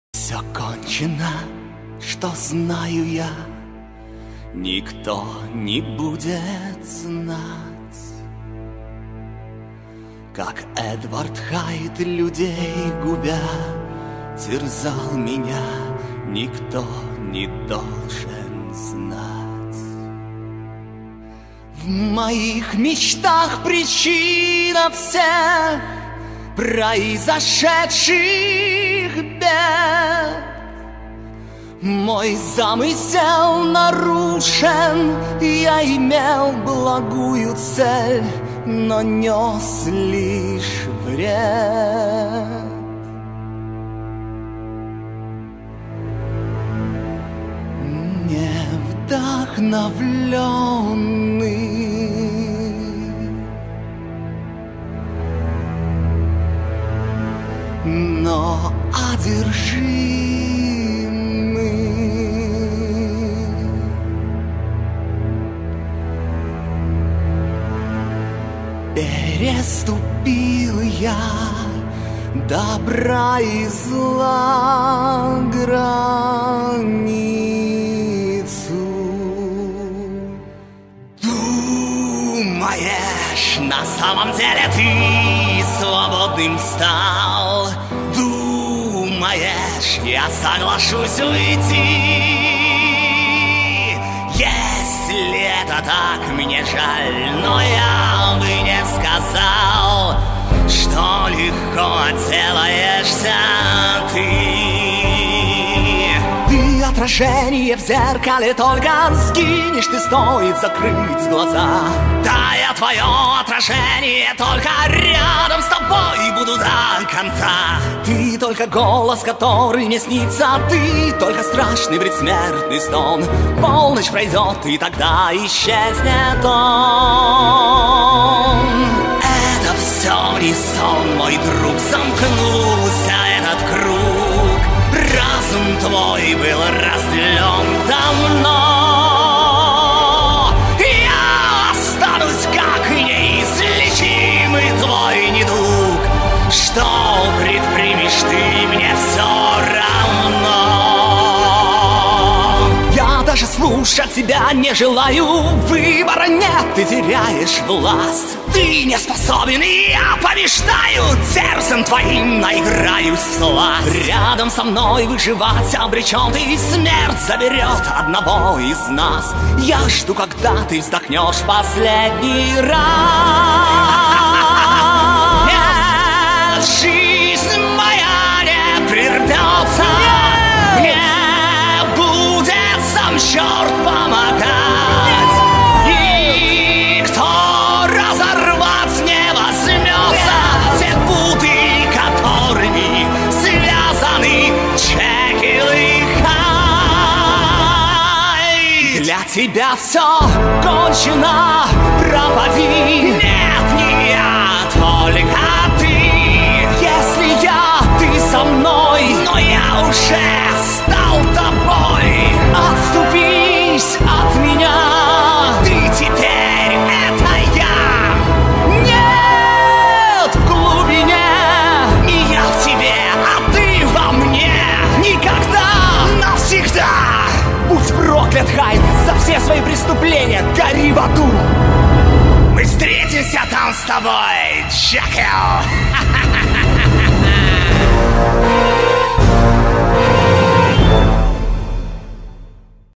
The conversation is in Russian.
Все кончено, что знаю я, никто не будет знать. Как Эдвард Хайд, людей губя, терзал меня, никто не должен знать. В моих мечтах причина всех произошедших бед. Мой замысел нарушен, я имел благую цель, но нес лишь вред. Невдохновленный, но одержимый, переступил я добра и зла границу. Думаешь, на самом деле ты свободным стал? Думаешь, я соглашусь уйти? Если это так, мне жаль, но я бы не сказал, что легко отделаешься ты. Ты отражение в зеркале, только сгинешь ты, стоит закрыть глаза. Да, я твое отражение, только рядом с тобой буду до конца. Ты только голос, который мне снится, ты только страшный предсмертный стон. Полночь пройдет, и тогда исчезнет он. Это все не сон, мой друг, замкнулся этот круг. Разум твой был разделен давно. Я останусь как неизлечимый твой недуг. Что предпримешь ты, мне все равно. Я даже слушать тебя не желаю, выбора нет, ты теряешь власть. Ты не способен, и я побеждаю, сердцем твоим наиграюсь в сласть. Рядом со мной выживать обречен ты, смерть заберет одного из нас. Я жду, когда ты вздохнешь последний раз. Нет, жизнь моя не прервется, мне будет сам черт помогать. Для тебя все кончено, пропади. Нет, не я, только ты. Если ты со мной, но я уже стал тобой. Отступись от меня, ты теперь это я. Нет, в глубине, и я в тебе, а ты во мне. Никогда, навсегда. Будь проклят, Хайд, за все свои преступления, гори в аду. Мы встретимся там с тобой, Джекил.